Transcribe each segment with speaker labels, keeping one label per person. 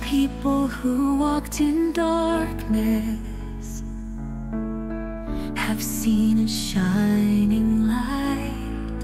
Speaker 1: people who walked in darkness have seen a shining light.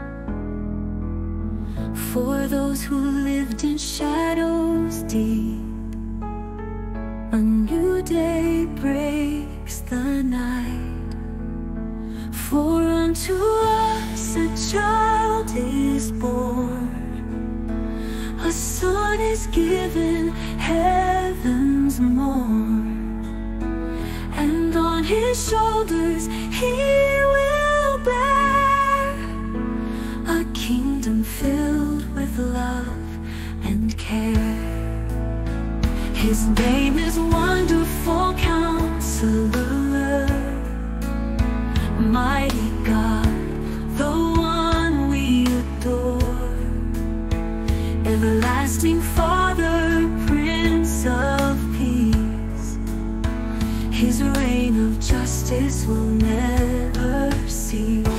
Speaker 1: For those who lived in shadows deep, a new day breaks the night. For unto us a child is born, a son is given, heaven's morn, and on his shoulders he will bear a kingdom filled with love and care. His name is Wonderful Counselor, Mighty God, the one we adore, Everlasting Father, Prince of Peace. His reign of justice will never cease.